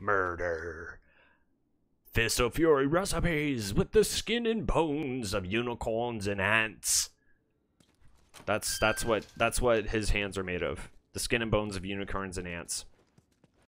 murder. Fist of Fury recipes with the skin and bones of unicorns and ants. That's what his hands are made of. The skin and bones of unicorns and ants.